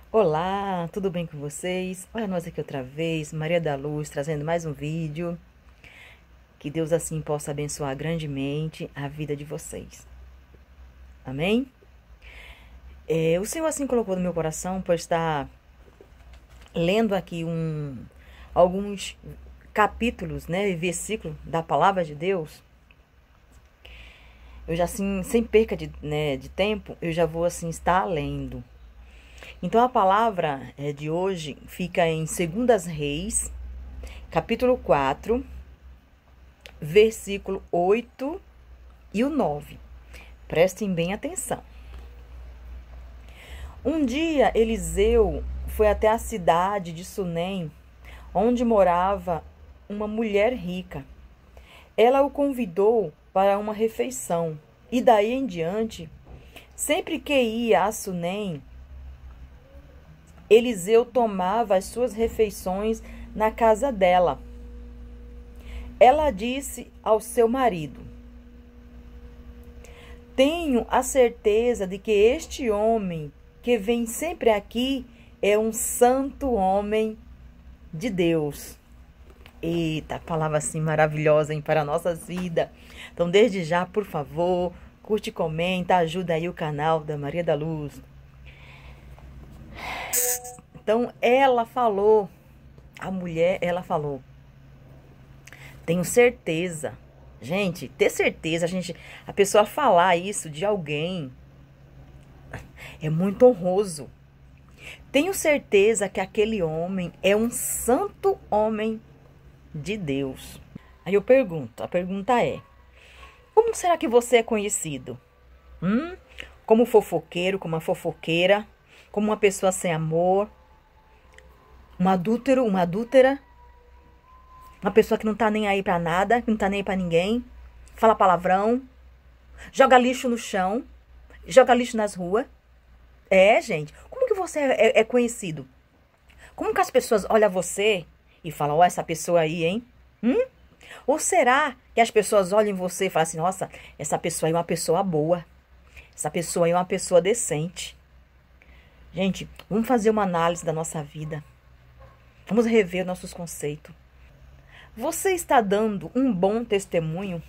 Olá, tudo bem com vocês? Olha nós aqui outra vez, Maria da Luz, trazendo mais um vídeo. Que Deus assim possa abençoar grandemente a vida de vocês. Amém? O Senhor assim colocou no meu coração por estar lendo aqui alguns capítulos, né, e versículos da palavra de Deus. Eu já assim, sem perca de tempo, eu já vou assim estar lendo. Então a palavra de hoje fica em 2 Reis, capítulo 4, versículo 8 e o 9. Prestem bem atenção. Um dia Eliseu foi até a cidade de Sunem, onde morava uma mulher rica. Ela o convidou para uma refeição e daí em diante, sempre que ia a Sunem, Eliseu tomava as suas refeições na casa dela. Ela disse ao seu marido: tenho a certeza de que este homem que vem sempre aqui é um santo homem de Deus. Eita, palavra assim maravilhosa, hein, para a nossa vida. Então, desde já, por favor, curte, comenta, ajuda aí o canal da Maria da Luz. Então, ela falou, tenho certeza. Gente, ter certeza, a pessoa falar isso de alguém é muito honroso. Tenho certeza que aquele homem é um santo homem de Deus. Aí eu pergunto, a pergunta é: como será que você é conhecido? Como fofoqueiro, como uma fofoqueira, como uma pessoa sem amor, um adúltero, uma adúltera, uma pessoa que não tá nem aí pra nada, que não tá nem aí pra ninguém, fala palavrão, joga lixo no chão, joga lixo nas ruas. Gente, como que você é conhecido? Como que as pessoas olham você e falam, ó, essa pessoa aí, hein? Ou será que as pessoas olham você e falam assim, nossa, essa pessoa aí é uma pessoa boa, essa pessoa aí é uma pessoa decente? Gente, vamos fazer uma análise da nossa vida. Vamos rever nossos conceitos. Você está dando um bom testemunho?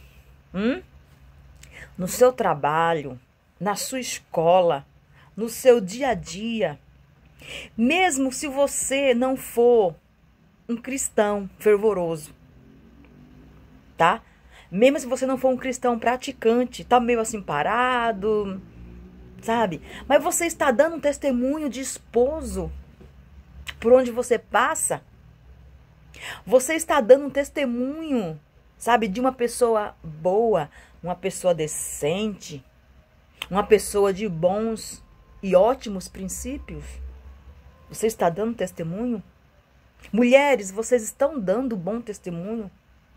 No seu trabalho, na sua escola, no seu dia a dia. Mesmo se você não for um cristão fervoroso, tá? Mesmo se você não for um cristão praticante, tá meio assim parado, sabe? Mas você está dando um testemunho de esposo por onde você passa. Você está dando um testemunho, sabe, de uma pessoa boa, uma pessoa decente, uma pessoa de bons e ótimos princípios. Você está dando testemunho? Mulheres, vocês estão dando bom testemunho?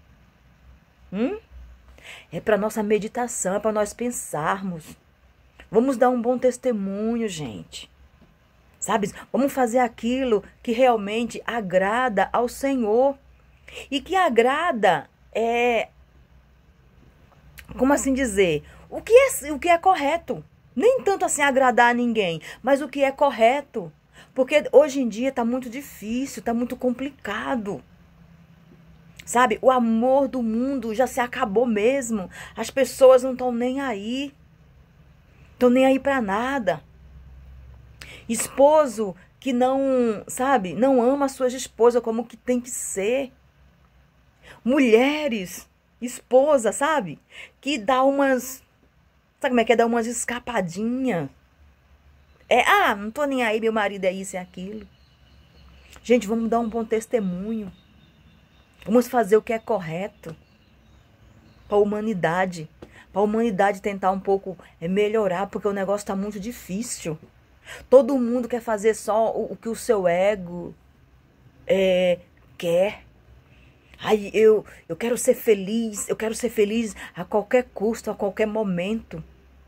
É para nossa meditação, é para nós pensarmos. Vamos dar um bom testemunho, gente. Sabe? Vamos fazer aquilo que realmente agrada ao Senhor. E que agrada como assim dizer? O que é correto. Nem tanto assim agradar a ninguém, mas o que é correto. Porque hoje em dia tá muito difícil, tá muito complicado. Sabe? O amor do mundo já se acabou mesmo. As pessoas não estão nem aí. Estão nem aí para nada. Esposo que não, sabe, não ama as suas esposas como que tem que ser. Mulheres, esposa, sabe? Que dá umas, sabe como é que é? Dá umas escapadinhas. Não tô nem aí, meu marido é isso e aquilo. Gente, vamos dar um bom testemunho. Vamos fazer o que é correto para a humanidade. Para a humanidade tentar um pouco melhorar, porque o negócio tá muito difícil. Todo mundo quer fazer só o que o seu ego quer. Ai, eu quero ser feliz a qualquer custo, a qualquer momento.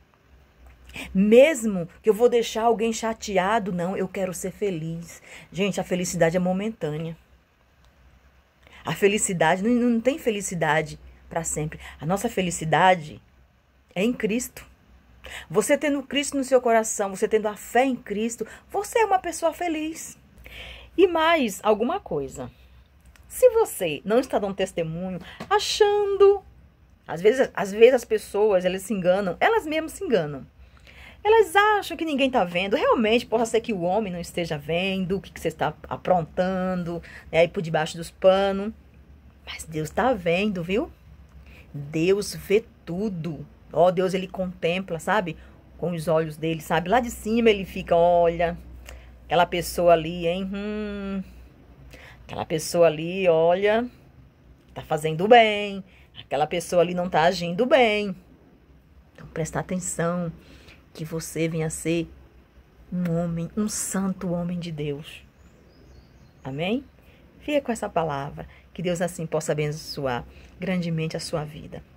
Mesmo que eu vou deixar alguém chateado, não, eu quero ser feliz. Gente, a felicidade é momentânea. A felicidade, não tem felicidade para sempre. A nossa felicidade é em Cristo. Você tendo Cristo no seu coração, você tendo a fé em Cristo, você é uma pessoa feliz. E mais alguma coisa. Se você não está dando testemunho, achando... Às vezes as pessoas, elas se enganam, elas mesmas se enganam. Elas acham que ninguém está vendo. Realmente, pode ser que o homem não esteja vendo o que você está aprontando, né, aí por debaixo dos panos. Mas Deus está vendo, viu? Deus vê tudo. Ó, Deus, ele contempla, sabe? Com os olhos dele, sabe? Lá de cima ele fica, olha, aquela pessoa ali, hein? Aquela pessoa ali, olha, tá fazendo bem. Aquela pessoa ali não tá agindo bem. Então, presta atenção que você venha a ser um homem, um santo homem de Deus. Amém? Fica com essa palavra. Que Deus assim possa abençoar grandemente a sua vida.